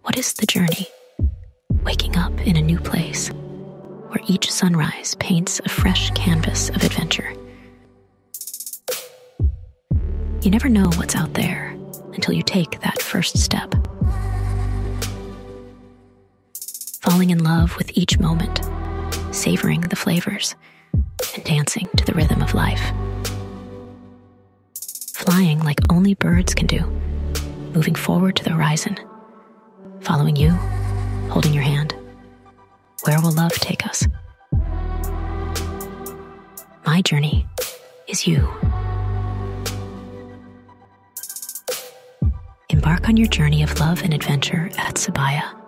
What is the journey? Waking up in a new place, where each sunrise paints a fresh canvas of adventure. You never know what's out there until you take that first step. Falling in love with each moment, savoring the flavors, and dancing to the rhythm of life. Flying like only birds can do, moving forward to the horizon, following you, holding your hand. Where will love take us? My journey is you. Embark on your journey of love and adventure at Sibaya.